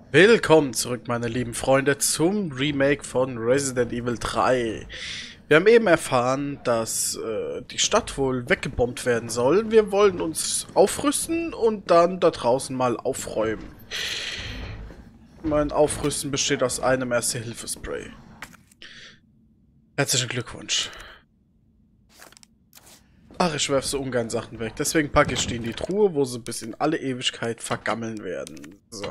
Willkommen zurück, meine lieben Freunde, zum Remake von Resident Evil 3. Wir haben eben erfahren, dass die Stadt wohl weggebombt werden soll. Wir wollen uns aufrüsten und dann da draußen mal aufräumen. Mein Aufrüsten besteht aus einem Erste-Hilfe-Spray. Herzlichen Glückwunsch. Ach, ich werfe so ungern Sachen weg. Deswegen packe ich die in die Truhe, wo sie bis in alle Ewigkeit vergammeln werden. So.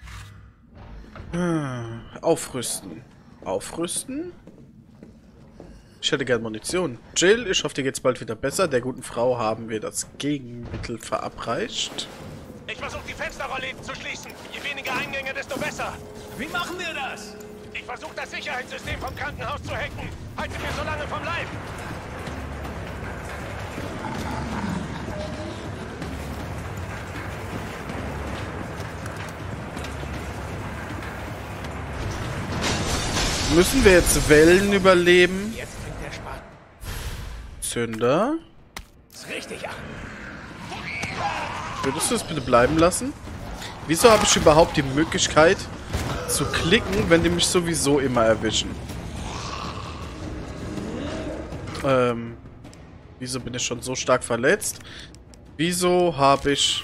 Aufrüsten. Aufrüsten? Ich hätte gern Munition. Jill, ich hoffe, dir geht's bald wieder besser. Der guten Frau haben wir das Gegenmittel verabreicht. Ich versuche die Fensterrollläden zu schließen. Je weniger Eingänge, desto besser. Wie machen wir das? Ich versuche das Sicherheitssystem vom Krankenhaus zu hacken. Halte mir so lange vom Leib. Müssen wir jetzt Wellen überleben? Jetzt fängt der Spaß. Zünder? Ist richtig, ja. Würdest du es bitte bleiben lassen? Wieso habe ich überhaupt die Möglichkeit zu klicken, wenn die mich sowieso immer erwischen? Wieso bin ich schon so stark verletzt? Wieso habe ich...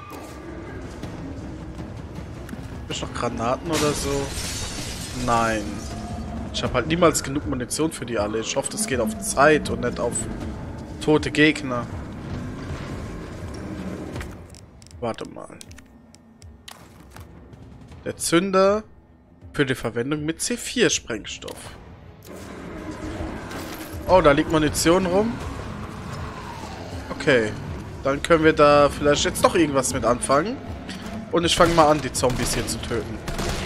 Habe ich noch Granaten oder so? Nein. Ich habe halt niemals genug Munition für die alle. Ich hoffe, das geht auf Zeit und nicht auf tote Gegner. Warte mal. Der Zünder für die Verwendung mit C4-Sprengstoff. Oh, da liegt Munition rum. Okay. Dann können wir da vielleicht jetzt doch irgendwas mit anfangen. Und ich fange mal an, die Zombies hier zu töten.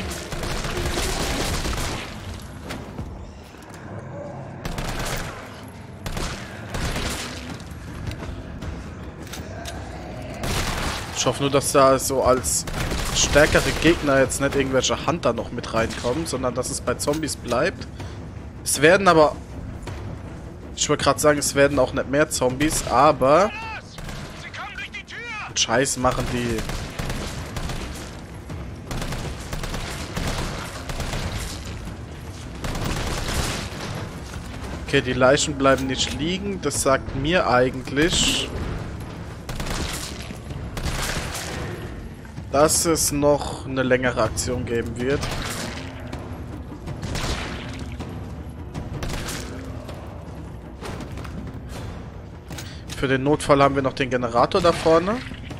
Ich hoffe nur, dass da so als stärkere Gegner jetzt nicht irgendwelche Hunter noch mit reinkommen, sondern dass es bei Zombies bleibt. Es werden aber... Ich wollte gerade sagen, es werden auch nicht mehr Zombies, aber... Sie kommen durch die Tür. Scheiß machen die... Okay, die Leichen bleiben nicht liegen. Das sagt mir eigentlich... dass es noch eine längere Aktion geben wird. Für den Notfall haben wir noch den Generator da vorne.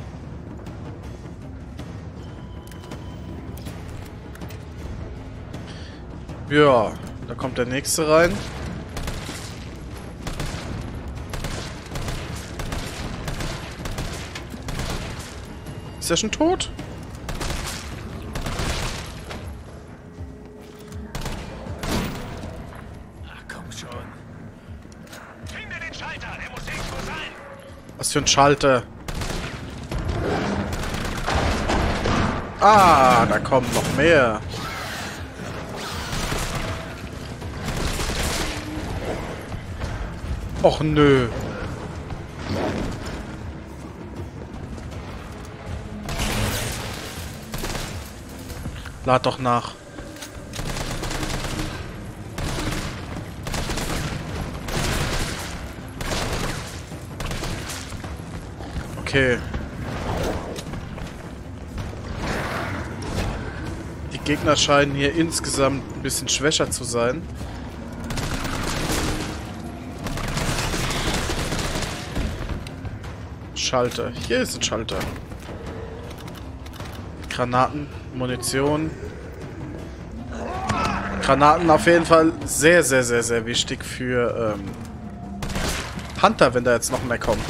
Ja, da kommt der nächste rein. Ist er schon tot? Ach, komm schon. Finde den Schalter. Der muss irgendwo sein. Was für ein Schalter? Ah, da kommen noch mehr. Och nö. Lad doch nach. Okay. Die Gegner scheinen hier insgesamt ein bisschen schwächer zu sein. Schalter. Hier ist ein Schalter. Granaten, Munition. Granaten auf jeden Fall sehr, sehr, sehr, sehr wichtig für Hunter, wenn da jetzt noch mehr kommt.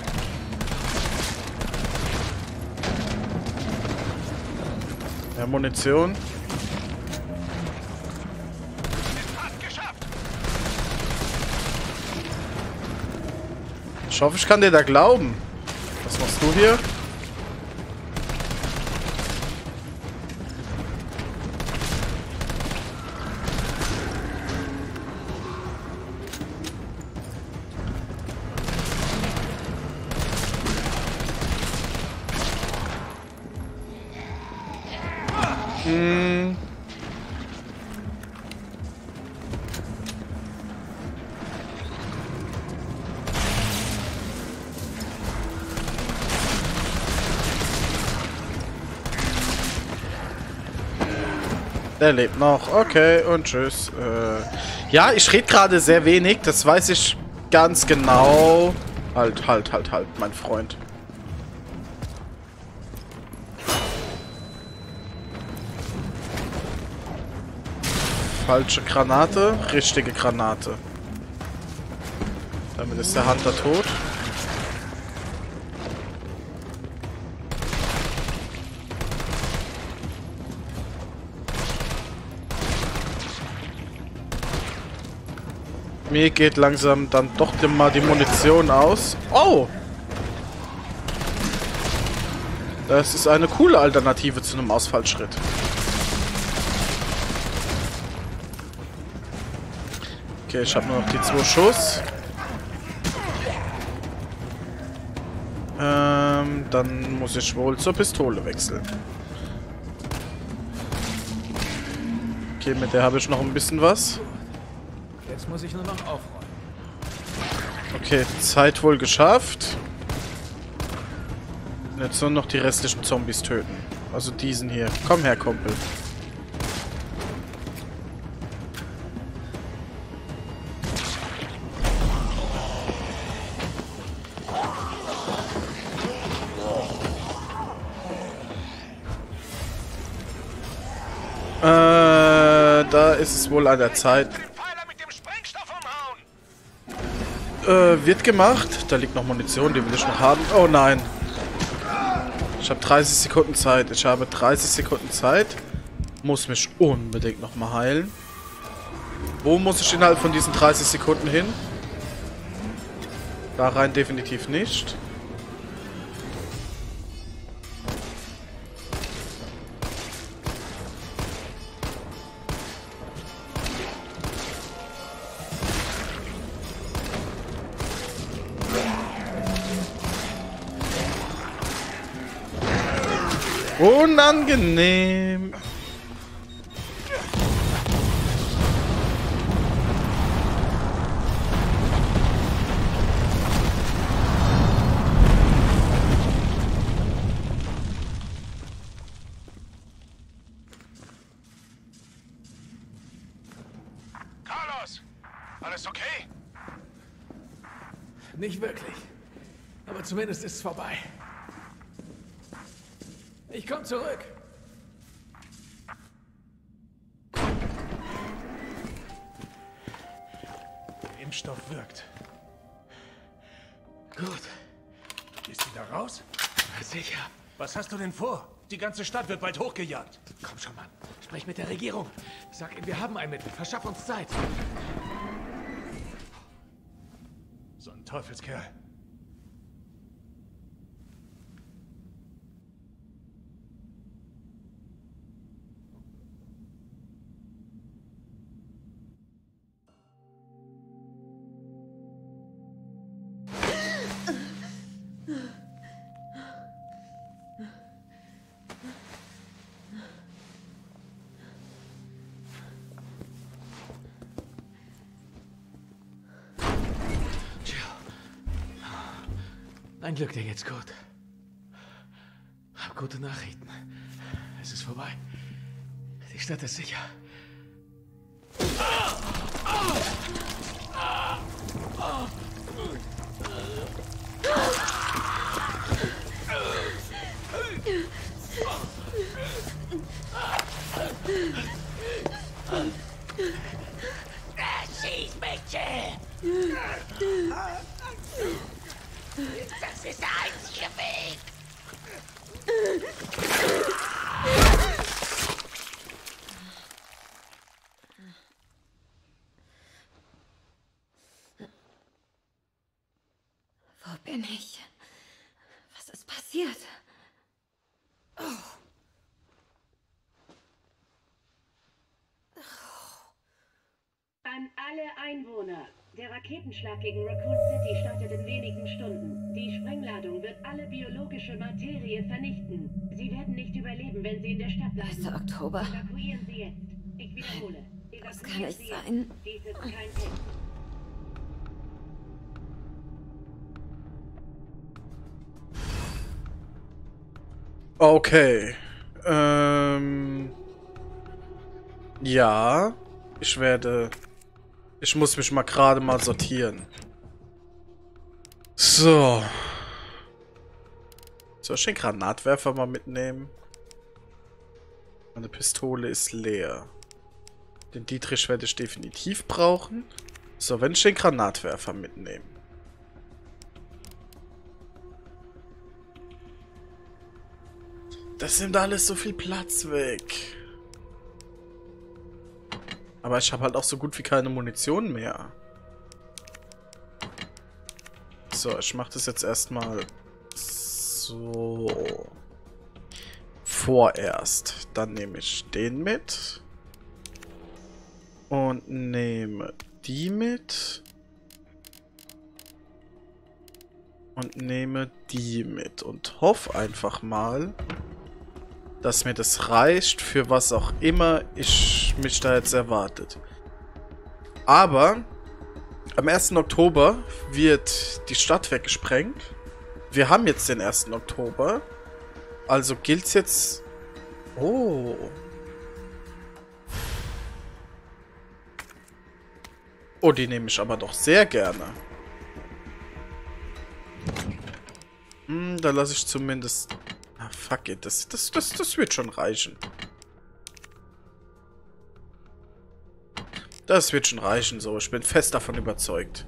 Ja, Munition. Fast geschafft. Ich hoffe, ich kann dir da glauben. Was machst du hier? Hm. Der lebt noch. Okay, und tschüss. Ja, ich rede gerade sehr wenig. Das weiß ich ganz genau. Halt, mein Freund. Falsche Granate, richtige Granate. Damit ist der Hunter tot. Mir geht langsam dann doch mal die Munition aus. Oh! Das ist eine coole Alternative zu einem Ausfallschritt. Okay, ich habe nur noch die 2 Schuss. Dann muss ich wohl zur Pistole wechseln. Okay, mit der habe ich noch ein bisschen was. Jetzt muss ich nur noch aufräumen. Okay, Zeit wohl geschafft. Jetzt nur noch die restlichen Zombies töten. Also diesen hier. Komm her, Kumpel. Da ist es wohl an der Zeit. Wird gemacht. Da liegt noch Munition, die will ich noch haben. Oh nein. Ich habe 30 Sekunden Zeit. Ich habe 30 Sekunden Zeit. Muss mich unbedingt nochmal heilen. Wo muss ich innerhalb von diesen 30 Sekunden hin? Da rein definitiv nicht. Unangenehm. Carlos, alles okay? Nicht wirklich. Aber zumindest ist es vorbei. Ich komme zurück. Der Impfstoff wirkt. Gut. Ist sie da raus? Sicher. Was hast du denn vor? Die ganze Stadt wird bald hochgejagt. Komm schon, Mann. Sprech mit der Regierung. Sag ihm, wir haben ein Mittel. Verschaff uns Zeit. So ein Teufelskerl. Ein Glück, dir geht's gut. Hab gute Nachrichten. Es ist vorbei. Die Stadt ist sicher. Schieß mich, Jill! Das ist der einzige Weg! Wo bin ich? Einwohner. Der Raketenschlag gegen Raccoon City startet in wenigen Stunden. Die Sprengladung wird alle biologische Materie vernichten. Sie werden nicht überleben, wenn sie in der Stadt bleiben. 1. Oktober. Evakuieren Sie jetzt. Ich wiederhole. Das kann nicht Sie sein. jetzt. Dies ist kein Test. Okay. Ja. Ich muss mich mal gerade mal sortieren. So. Soll ich den Granatwerfer mal mitnehmen? Meine Pistole ist leer. Den Dietrich werde ich definitiv brauchen. So, wenn ich den Granatwerfer mitnehme. Das nimmt alles so viel Platz weg. Aber ich habe halt auch so gut wie keine Munition mehr. So, ich mache das jetzt erstmal so. Vorerst. Dann nehme ich den mit. Und nehme die mit. Und nehme die mit. Und hoffe einfach mal, dass mir das reicht, für was auch immer ich mich da jetzt erwartet. Aber am 1. Oktober wird die Stadt weggesprengt. Wir haben jetzt den 1. Oktober. Also gilt's jetzt... Oh. Oh, die nehme ich aber doch sehr gerne. Da lasse ich zumindest... Ah, fuck it. Das wird schon reichen. Das wird schon reichen, so. Ich bin fest davon überzeugt.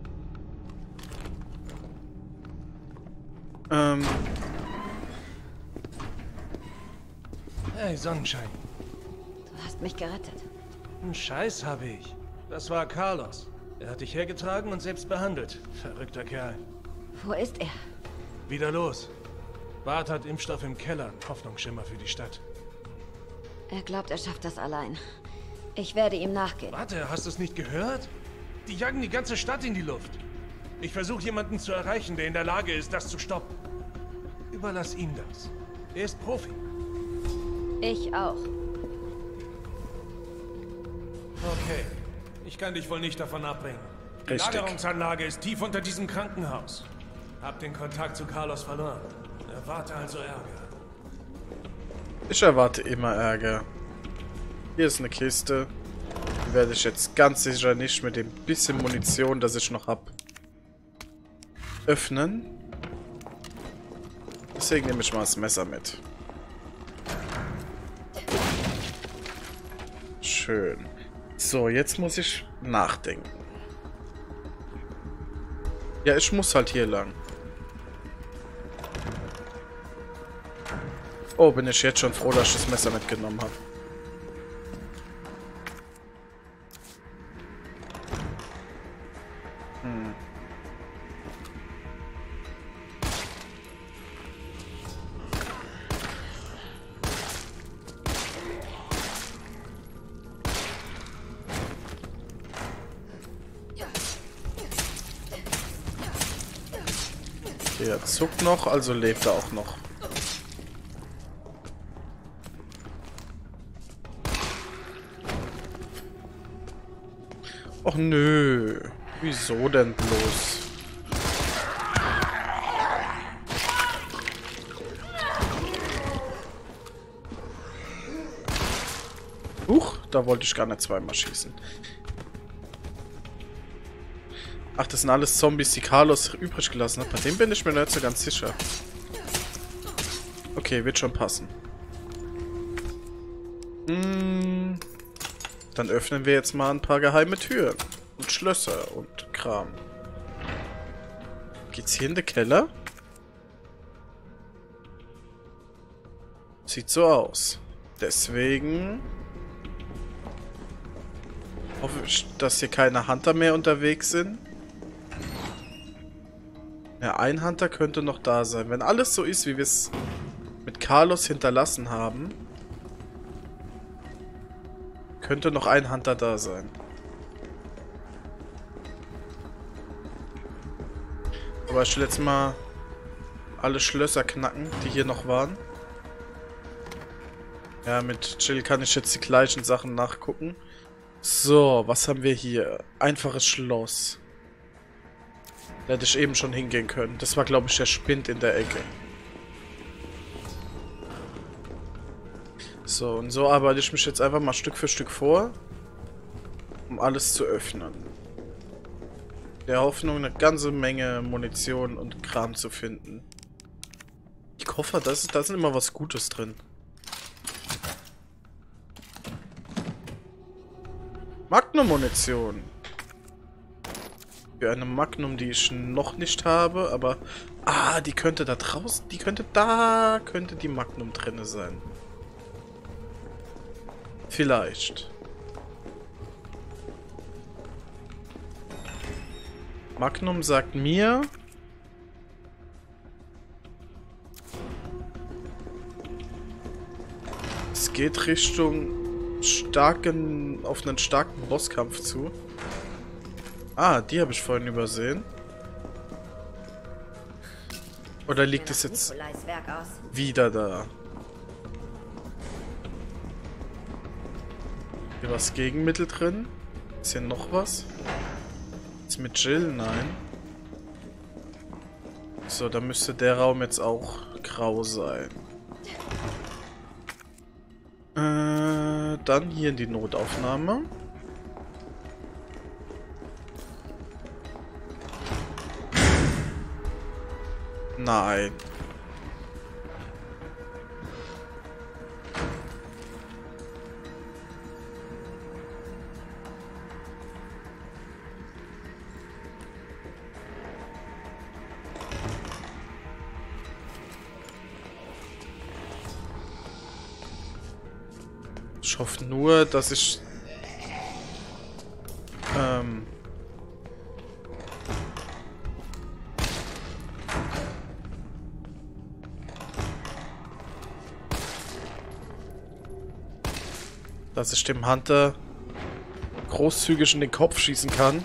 Hey, Sonnenschein. Du hast mich gerettet. Einen Scheiß habe ich. Das war Carlos. Er hat dich hergetragen und selbst behandelt. Verrückter Kerl. Wo ist er? Wieder los. Bart hat Impfstoff im Keller. Ein Hoffnungsschimmer für die Stadt. Er glaubt, er schafft das allein. Ich werde ihm nachgehen. Warte, hast du es nicht gehört? Die jagen die ganze Stadt in die Luft. Ich versuche jemanden zu erreichen, der in der Lage ist, das zu stoppen. Überlass ihm das. Er ist Profi. Ich auch. Okay. Ich kann dich wohl nicht davon abbringen. Die Richtig. Lagerungsanlage ist tief unter diesem Krankenhaus. Hab den Kontakt zu Carlos verloren. Erwarte also Ärger. Ich erwarte immer Ärger. Hier ist eine Kiste. Die werde ich jetzt ganz sicher nicht mit dem bisschen Munition, das ich noch habe, öffnen. Deswegen nehme ich mal das Messer mit. Schön. So, jetzt muss ich nachdenken. Ja, ich muss halt hier lang. Oh, bin ich jetzt schon froh, dass ich das Messer mitgenommen habe. Der zuckt noch, also lebt er auch noch. Och nö. Wieso denn bloß? Huch, da wollte ich gar nicht zweimal schießen. Ach, das sind alles Zombies, die Carlos übrig gelassen hat. Bei dem bin ich mir nicht so ganz sicher. Okay, wird schon passen. Dann öffnen wir jetzt mal ein paar geheime Türen. Und Schlösser und Kram. Geht's hier in den Keller? Sieht so aus. Deswegen hoffe ich, dass hier keine Hunter mehr unterwegs sind. Ja, ein Hunter könnte noch da sein. Wenn alles so ist, wie wir es mit Carlos hinterlassen haben, könnte noch ein Hunter da sein. Aber ich will jetzt mal alle Schlösser knacken, die hier noch waren. Ja, mit Jill kann ich jetzt die gleichen Sachen nachgucken. So, was haben wir hier? Einfaches Schloss. Da hätte ich eben schon hingehen können. Das war, glaube ich, der Spind in der Ecke. So, und so arbeite ich mich jetzt einfach mal Stück für Stück vor, um alles zu öffnen. Der Hoffnung, eine ganze Menge Munition und Kram zu finden. Die Koffer, da ist immer was Gutes drin. Magnum-Munition. Für eine Magnum, die ich noch nicht habe, aber... Ah, die könnte da draußen... Da könnte die Magnum drin sein. Vielleicht. Magnum sagt mir... Es geht Richtung auf einen starken Bosskampf zu. Ah, die habe ich vorhin übersehen. Oder liegt es jetzt wieder da? Hier was Gegenmittel drin? Ist hier noch was? Ist mit Jill? Nein. So, dann müsste der Raum jetzt auch grau sein. Dann hier in die Notaufnahme. Nein. Ich hoffe nur, dass ich... dass ich dem Hunter großzügig in den Kopf schießen kann.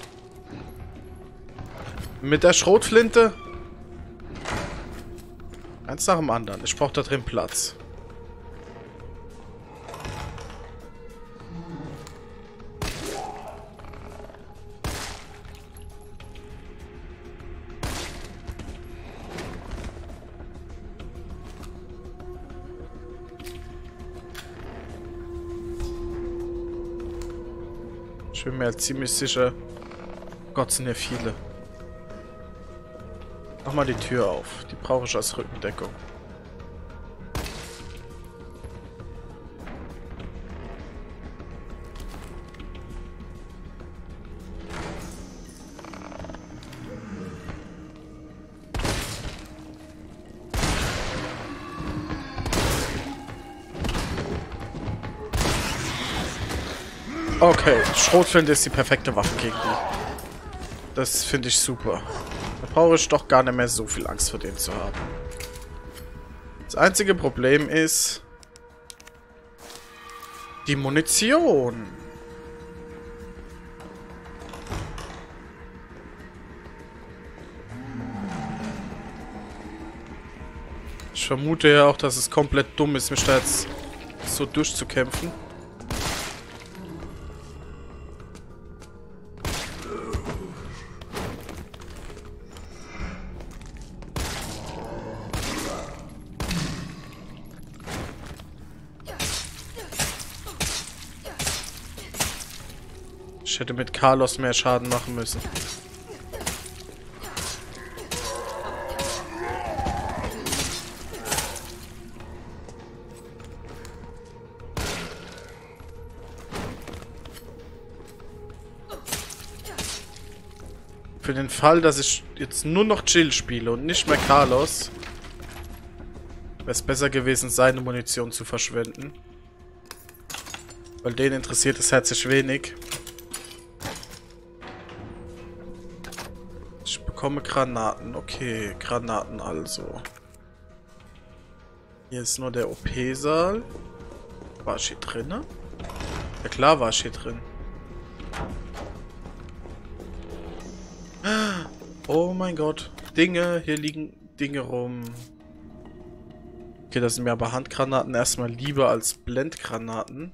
Mit der Schrotflinte. Eins nach dem anderen. Ich brauche da drin Platz. Ich bin mir ziemlich sicher. Gott, sind ja viele. Mach mal die Tür auf. Die brauche ich als Rückendeckung. Okay, Schrotflinte ist die perfekte Waffe gegen die. Das finde ich super. Da brauche ich doch gar nicht mehr so viel Angst vor denen zu haben. Das einzige Problem ist... die Munition. Ich vermute ja auch, dass es komplett dumm ist, mich da jetzt so durchzukämpfen. Ich hätte mit Carlos mehr Schaden machen müssen. Für den Fall, dass ich jetzt nur noch Jill spiele und nicht mehr Carlos, wäre es besser gewesen, seine Munition zu verschwenden. Weil den interessiert es herzlich wenig. Ich bekomme Granaten. Okay, Granaten also. Hier ist nur der OP-Saal. War ich hier drin? Ja klar war ich hier drin. Oh mein Gott. Dinge. Hier liegen Dinge rum. Okay, das sind mir aber Handgranaten erstmal lieber als Blendgranaten.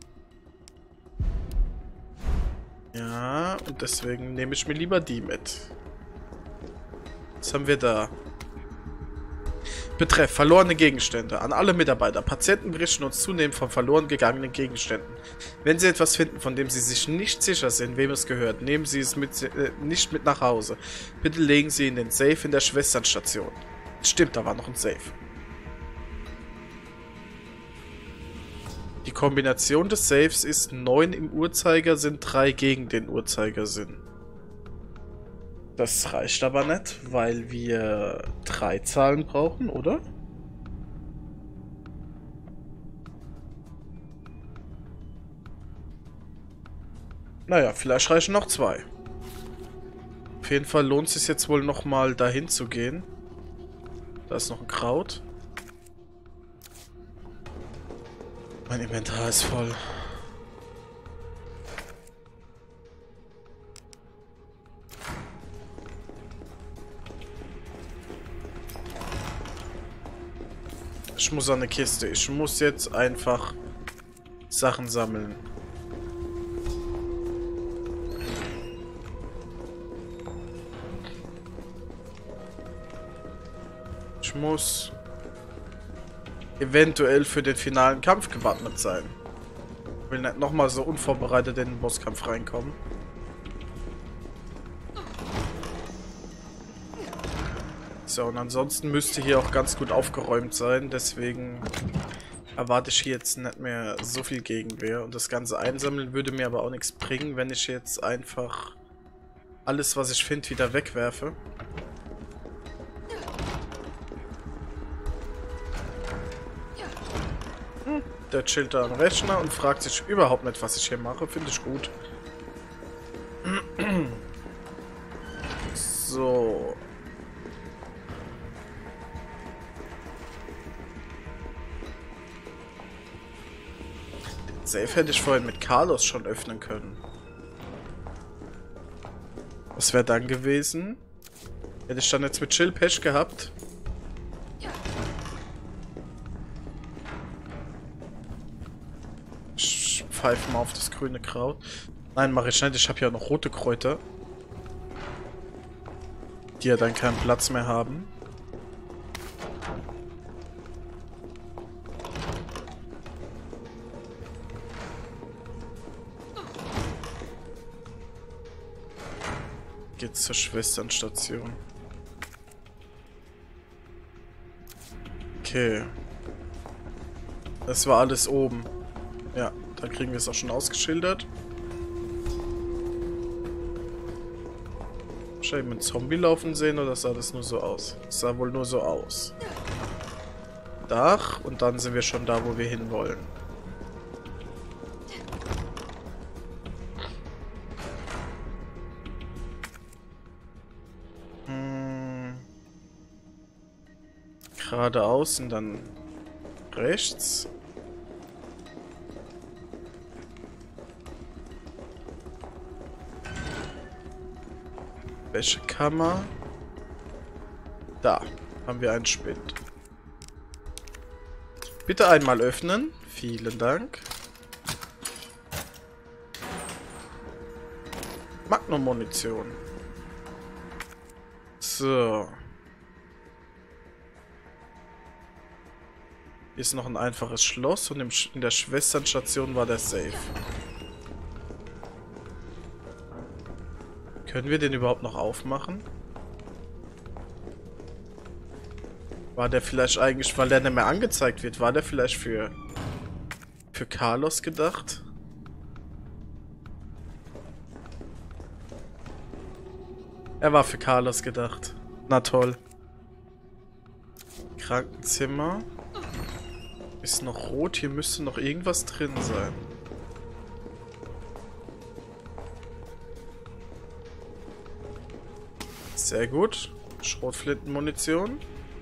Ja, und deswegen nehme ich mir lieber die mit. Was haben wir da? Betreff verlorene Gegenstände. An alle Mitarbeiter. Patienten berichten uns zunehmend von verloren gegangenen Gegenständen. Wenn Sie etwas finden, von dem Sie sich nicht sicher sind, wem es gehört, nehmen Sie es nicht mit nach Hause. Bitte legen Sie in den Safe in der Schwesternstation. Stimmt, da war noch ein Safe. Die Kombination des Safes ist 9 im Uhrzeigersinn, 3 gegen den Uhrzeigersinn. Das reicht aber nicht, weil wir 3 Zahlen brauchen, oder? Naja, vielleicht reichen noch 2. Auf jeden Fall lohnt es sich jetzt wohl nochmal dahin zu gehen. Da ist noch ein Kraut. Mein Inventar ist voll. Ich muss an eine Kiste. Ich muss jetzt einfach Sachen sammeln. Ich muss eventuell für den finalen Kampf gewappnet sein. Ich will nicht nochmal so unvorbereitet in den Bosskampf reinkommen. So, und ansonsten müsste hier auch ganz gut aufgeräumt sein, deswegen erwarte ich hier jetzt nicht mehr so viel Gegenwehr. Und das Ganze einsammeln würde mir aber auch nichts bringen, wenn ich jetzt einfach alles, was ich finde, wieder wegwerfe. Der chillt da am Rechner und fragt sich überhaupt nicht, was ich hier mache. Finde ich gut. So. Den Safe hätte ich vorhin mit Carlos schon öffnen können. Was wäre dann gewesen? Hätte ich dann jetzt mit Chill Pech gehabt? Ich pfeife mal auf das grüne Kraut. Nein, mache ich nicht. Ich habe ja noch rote Kräuter. Die ja dann keinen Platz mehr haben. Geht's zur Schwesternstation. Okay. Das war alles oben. Ja, da kriegen wir es auch schon ausgeschildert. Ich habe einen Zombie laufen sehen oder sah das nur so aus? Das sah wohl nur so aus. Dach und dann sind wir schon da, wo wir hinwollen. Geradeaus und dann rechts. Wäschekammer. Da haben wir einen Spind. Bitte einmal öffnen. Vielen Dank. Magnum-Munition. So. Hier ist noch ein einfaches Schloss und in der Schwesternstation war der Safe. Können wir den überhaupt noch aufmachen? War der vielleicht eigentlich, weil der nicht mehr angezeigt wird, war der vielleicht für Carlos gedacht? Er war für Carlos gedacht. Na toll. Krankenzimmer. Ist noch rot, hier müsste noch irgendwas drin sein. Sehr gut. Schrotflintenmunition.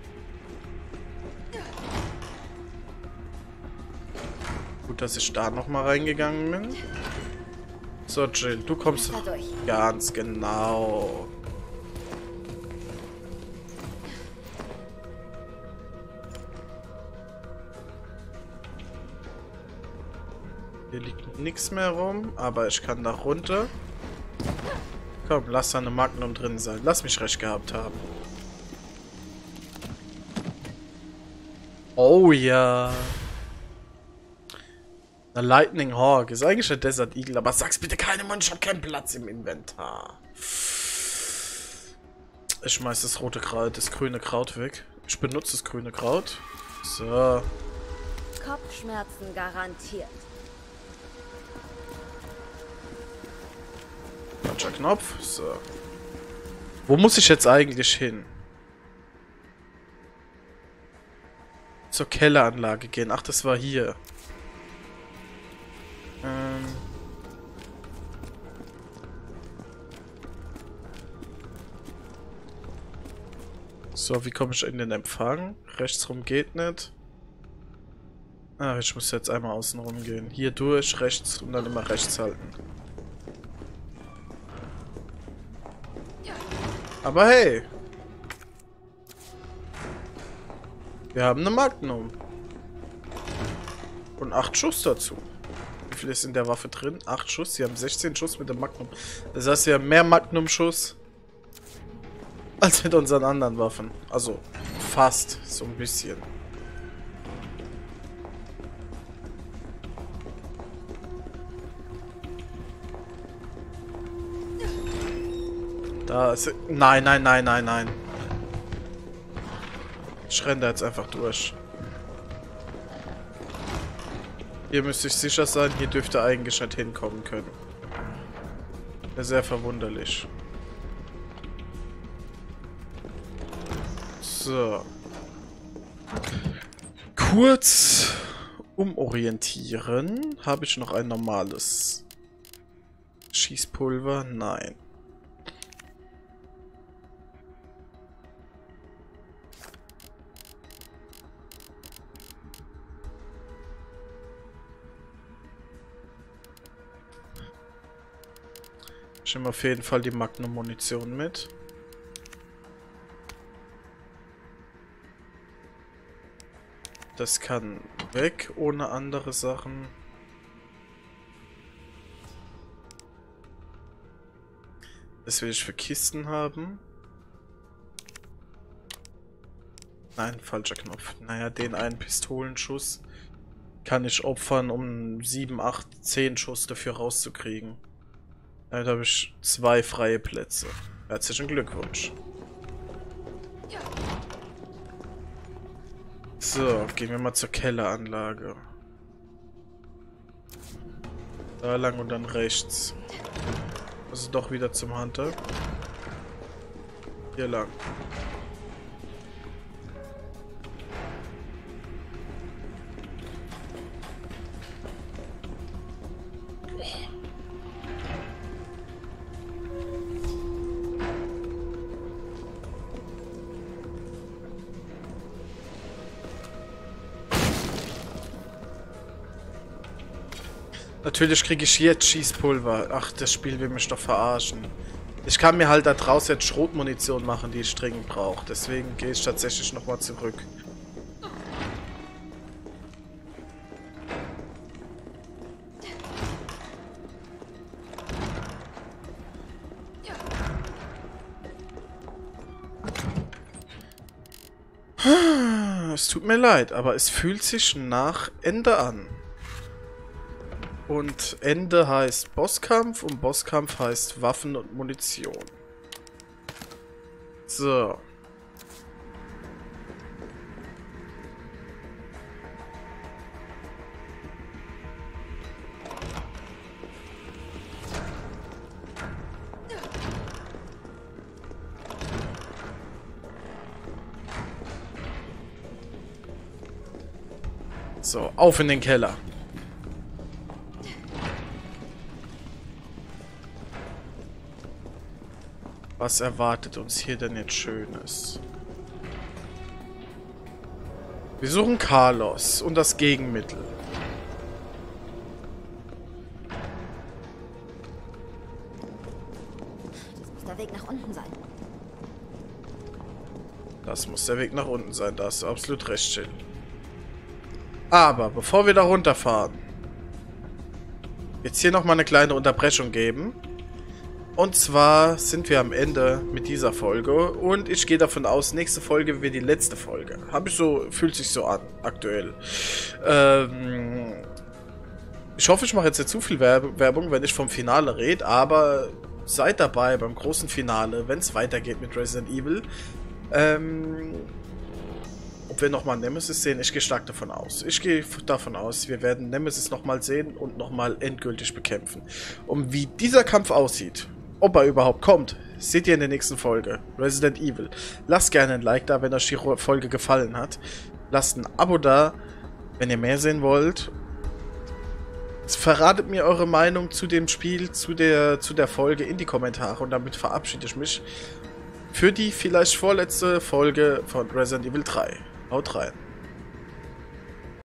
Gut, dass ich da nochmal reingegangen bin. So, Jill, du kommst ganz genau. Hier liegt nichts mehr rum, aber ich kann da runter. Komm, lass da eine Magnum drin sein. Lass mich recht gehabt haben. Oh ja. Eine Lightning Hawk. Ist eigentlich ein Desert Eagle, aber sag's bitte keinem Mann, ich hab keinen Platz im Inventar. Ich schmeiß das rote Kraut, das grüne Kraut weg. Ich benutze das grüne Kraut. So. Kopfschmerzen garantiert. Falscher Knopf. So. Wo muss ich jetzt eigentlich hin? Zur Kelleranlage gehen. Ach, das war hier. So, wie komme ich in den Empfang? Rechtsrum geht nicht. Ah, ich muss jetzt einmal außen rum gehen. Hier durch, rechts und dann immer rechts halten. Aber hey! Wir haben eine Magnum. Und 8 Schuss dazu. Wie viel ist in der Waffe drin? 8 Schuss. Sie haben 16 Schuss mit dem Magnum. Das heißt, wir haben mehr Magnum-Schuss als mit unseren anderen Waffen. Also, fast. So ein bisschen. Da ist... Nein, nein, nein, nein, nein. Ich renne da jetzt einfach durch. Hier müsste ich sicher sein, hier dürfte eigentlich nicht hinkommen können. Wäre sehr verwunderlich. So. Kurz umorientieren. Habe ich noch ein normales Schießpulver? Nein. Ich nehme auf jeden Fall die Magnum-Munition mit. Das kann weg ohne andere Sachen. Das will ich für Kisten haben. Nein, falscher Knopf. Naja, den einen Pistolenschuss kann ich opfern, um 7, 8, 10 Schuss dafür rauszukriegen. Damit habe ich 2 freie Plätze. Herzlichen Glückwunsch. So, gehen wir mal zur Kelleranlage. Da lang und dann rechts. Also doch wieder zum Hunter. Hier lang. Natürlich kriege ich jetzt Schießpulver. Ach, das Spiel will mich doch verarschen. Ich kann mir halt da draußen jetzt Schrotmunition machen, die ich dringend brauche. Deswegen gehe ich tatsächlich nochmal zurück. Es tut mir leid, aber es fühlt sich nach Ende an. Und Ende heißt Bosskampf und Bosskampf heißt Waffen und Munition. So. So, auf in den Keller. Was erwartet uns hier denn jetzt Schönes? Wir suchen Carlos und das Gegenmittel. Das muss der Weg nach unten sein. Das muss der Weg nach unten sein, da hast du absolut recht, Jill. Aber bevor wir da runterfahren, jetzt hier nochmal eine kleine Unterbrechung geben. Und zwar sind wir am Ende mit dieser Folge. Und ich gehe davon aus, nächste Folge wird die letzte Folge. Fühlt sich so an, aktuell. Ich hoffe, ich mache jetzt nicht zu viel Werbung, wenn ich vom Finale rede. Aber seid dabei beim großen Finale, wenn es weitergeht mit Resident Evil. Ob wir nochmal Nemesis sehen, ich gehe stark davon aus. Ich gehe davon aus, wir werden Nemesis nochmal sehen und nochmal endgültig bekämpfen. Und wie dieser Kampf aussieht, ob er überhaupt kommt, seht ihr in der nächsten Folge. Resident Evil. Lasst gerne ein Like da, wenn euch die Folge gefallen hat. Lasst ein Abo da, wenn ihr mehr sehen wollt. Verratet mir eure Meinung zu dem Spiel, zu der Folge in die Kommentare. Und damit verabschiede ich mich für die vielleicht vorletzte Folge von Resident Evil 3. Haut rein.